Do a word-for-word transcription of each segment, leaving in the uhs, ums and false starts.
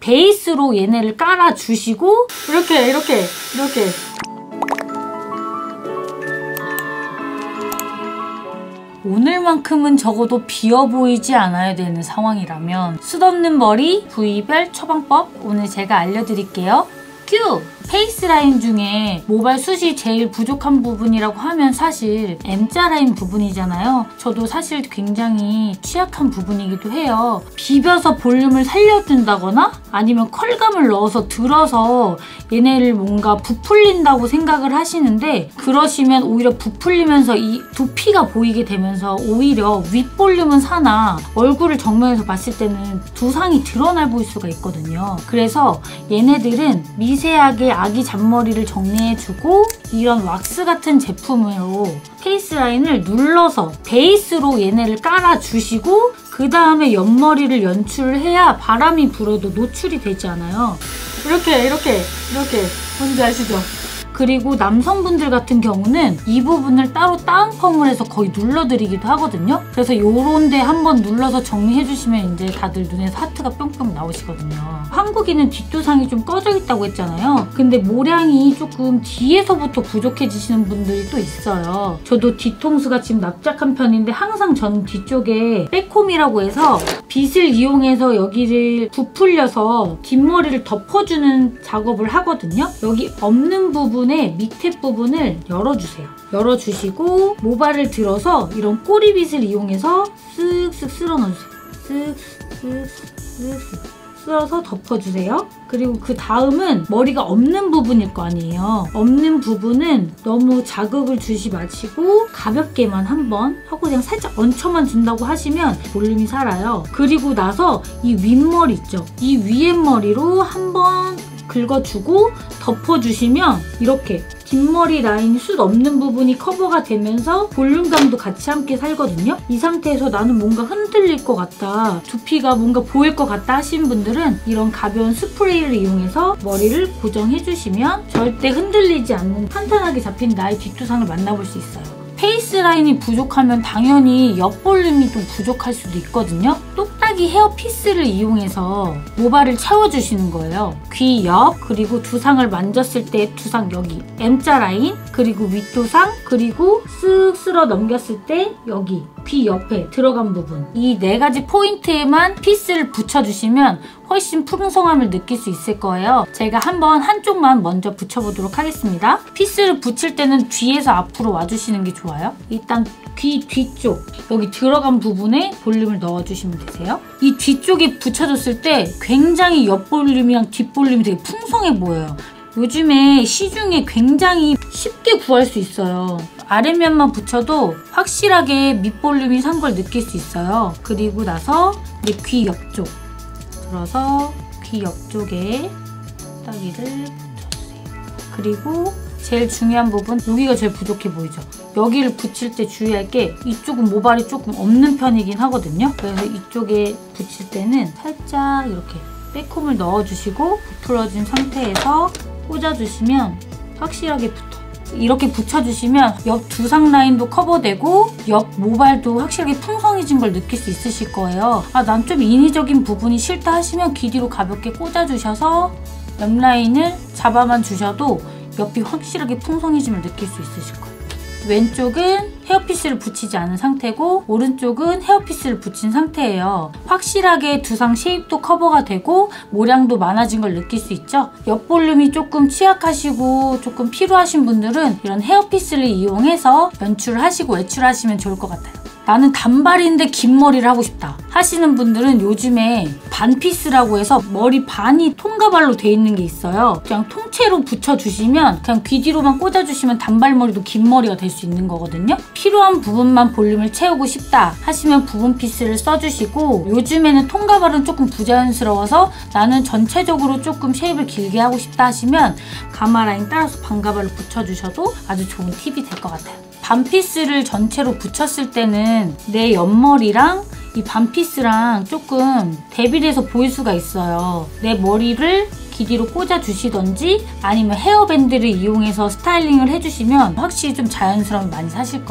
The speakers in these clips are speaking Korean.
베이스로 얘네를 깔아주시고 이렇게 이렇게 이렇게 오늘만큼은 적어도 비어 보이지 않아야 되는 상황이라면 숱없는 머리 부위별 처방법 오늘 제가 알려드릴게요. 큐! 페이스 라인 중에 모발 숱이 제일 부족한 부분이라고 하면 사실 M자 라인 부분이잖아요. 저도 사실 굉장히 취약한 부분이기도 해요. 비벼서 볼륨을 살려준다거나 아니면 컬감을 넣어서 들어서 얘네를 뭔가 부풀린다고 생각을 하시는데 그러시면 오히려 부풀리면서 이 두피가 보이게 되면서 오히려 윗볼륨은 사나 얼굴을 정면에서 봤을 때는 두상이 드러날 보일 수가 있거든요. 그래서 얘네들은 미세하게 아기 잔머리를 정리해주고 이런 왁스 같은 제품으로 페이스 라인을 눌러서 베이스로 얘네를 깔아주시고 그 다음에 옆머리를 연출을 해야 바람이 불어도 노출이 되지 않아요. 이렇게 이렇게 이렇게 뭔지 아시죠? 그리고 남성분들 같은 경우는 이 부분을 따로 다운펌을 해서 거의 눌러드리기도 하거든요. 그래서 요런 데 한번 눌러서 정리해주시면 이제 다들 눈에서 하트가 뿅뿅 나오시거든요. 한국인은 뒷두상이 좀 꺼져 있다고 했잖아요. 근데 모량이 조금 뒤에서부터 부족해지시는 분들이 또 있어요. 저도 뒤통수가 지금 납작한 편인데 항상 저는 뒤쪽에 백홈이라고 해서 빗을 이용해서 여기를 부풀려서 뒷머리를 덮어주는 작업을 하거든요. 여기 없는 부분 밑에 부분을 열어주세요. 열어주시고 모발을 들어서 이런 꼬리빗을 이용해서 쓱쓱 쓸어 넣어주세요. 쓱쓱쓱쓱 쓸어서 덮어주세요. 그리고 그 다음은 머리가 없는 부분일 거 아니에요. 없는 부분은 너무 자극을 주지 마시고 가볍게만 한번 하고 그냥 살짝 얹혀만 준다고 하시면 볼륨이 살아요. 그리고 나서 이 윗머리 있죠? 이 위에 머리로 한번 긁어주고 덮어주시면 이렇게 뒷머리 라인 숱 없는 부분이 커버가 되면서 볼륨감도 같이 함께 살거든요. 이 상태에서 나는 뭔가 흔들릴 것 같다, 두피가 뭔가 보일 것 같다 하시는 분들은 이런 가벼운 스프레이를 이용해서 머리를 고정해주시면 절대 흔들리지 않는 탄탄하게 잡힌 나의 뒷두상을 만나볼 수 있어요. 페이스 라인이 부족하면 당연히 옆 볼륨이 좀 부족할 수도 있거든요. 똑딱이 헤어피스를 이용해서 모발을 채워주시는 거예요. 귀 옆, 그리고 두상을 만졌을 때 두상 여기 M자 라인, 그리고 윗두상, 그리고 쓱 쓸어 넘겼을 때 여기 귀 옆에 들어간 부분, 이 네 가지 포인트에만 피스를 붙여주시면 훨씬 풍성함을 느낄 수 있을 거예요. 제가 한번 한쪽만 먼저 붙여보도록 하겠습니다. 피스를 붙일 때는 뒤에서 앞으로 와주시는 게 좋아요. 일단 귀 뒤쪽, 여기 들어간 부분에 볼륨을 넣어주시면 되세요. 이 뒤쪽에 붙여줬을 때 굉장히 옆 볼륨이랑 뒷 볼륨이 되게 풍성해 보여요. 요즘에 시중에 굉장히 쉽게 구할 수 있어요. 아랫면만 붙여도 확실하게 밑볼륨이 산 걸 느낄 수 있어요. 그리고 나서 이제 귀 옆쪽 들어서 귀 옆쪽에 따기를 붙여주세요. 그리고 제일 중요한 부분, 여기가 제일 부족해 보이죠? 여기를 붙일 때 주의할 게 이쪽은 모발이 조금 없는 편이긴 하거든요. 그래서 이쪽에 붙일 때는 살짝 이렇게 백홈을 넣어주시고 부풀어진 상태에서 꽂아주시면 확실하게 붙어. 이렇게 붙여주시면 옆 두상 라인도 커버되고 옆 모발도 확실하게 풍성해진 걸 느낄 수 있으실 거예요. 아, 난 좀 인위적인 부분이 싫다 하시면 귀 뒤로 가볍게 꽂아주셔서 옆 라인을 잡아만 주셔도 옆이 확실하게 풍성해짐을 느낄 수 있으실 거예요. 왼쪽은 헤어피스를 붙이지 않은 상태고 오른쪽은 헤어피스를 붙인 상태예요. 확실하게 두상 쉐입도 커버가 되고 모량도 많아진 걸 느낄 수 있죠? 옆 볼륨이 조금 취약하시고 조금 필요하신 분들은 이런 헤어피스를 이용해서 연출을 하시고 외출하시면 좋을 것 같아요. 나는 단발인데 긴 머리를 하고 싶다 하시는 분들은 요즘에 반피스라고 해서 머리 반이 통가발로 돼 있는 게 있어요. 그냥 통째로 붙여주시면 그냥 귀 뒤로만 꽂아주시면 단발머리도 긴 머리가 될 수 있는 거거든요. 필요한 부분만 볼륨을 채우고 싶다 하시면 부분 피스를 써주시고, 요즘에는 통가발은 조금 부자연스러워서 나는 전체적으로 조금 쉐입을 길게 하고 싶다 하시면 가마 라인 따라서 반가발로 붙여주셔도 아주 좋은 팁이 될 것 같아요. 반피스를 전체로 붙였을 때는 내 옆머리랑 이 반피스랑 조금 대비돼서 보일 수가 있어요. 내 머리를 귀 뒤로 꽂아주시던지 아니면 헤어밴드를 이용해서 스타일링을 해주시면 확실히 좀 자연스러움이 많이 사실 거예요.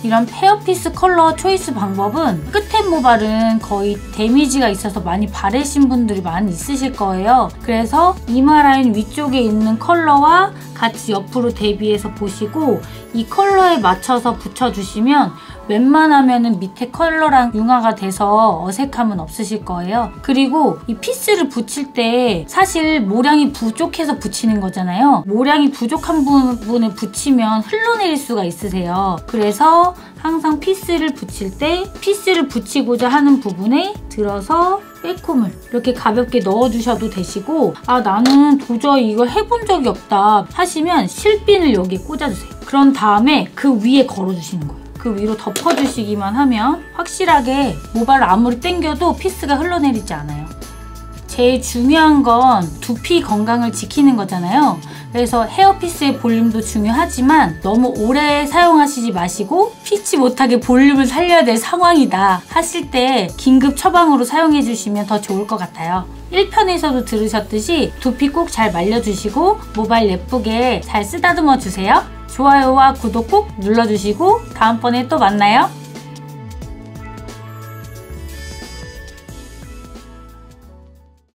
이런 헤어피스 컬러 초이스 방법은 끝에 모발은 거의 데미지가 있어서 많이 바르신 분들이 많이 있으실 거예요. 그래서 이마 라인 위쪽에 있는 컬러와 같이 옆으로 대비해서 보시고 이 컬러에 맞춰서 붙여주시면 웬만하면 밑에 컬러랑 융화가 돼서 어색함은 없으실 거예요. 그리고 이 피스를 붙일 때 사실 모량이 부족해서 붙이는 거잖아요. 모량이 부족한 부분에 붙이면 흘러내릴 수가 있으세요. 그래서 항상 피스를 붙일 때 피스를 붙이고자 하는 부분에 들어서 빼꼼을 이렇게 가볍게 넣어주셔도 되시고, 아 나는 도저히 이걸 해본 적이 없다 하시면 실핀을 여기에 꽂아주세요. 그런 다음에 그 위에 걸어주시는 거예요. 그 위로 덮어주시기만 하면 확실하게 모발을 아무리 당겨도 피스가 흘러내리지 않아요. 제일 중요한 건 두피 건강을 지키는 거잖아요. 그래서 헤어피스의 볼륨도 중요하지만 너무 오래 사용하시지 마시고 피치 못하게 볼륨을 살려야 될 상황이다 하실 때 긴급 처방으로 사용해 주시면 더 좋을 것 같아요. 일 편에서도 들으셨듯이 두피 꼭 잘 말려주시고 모발 예쁘게 잘 쓰다듬어 주세요. 좋아요와 구독 꼭 눌러주시고 다음번에 또 만나요.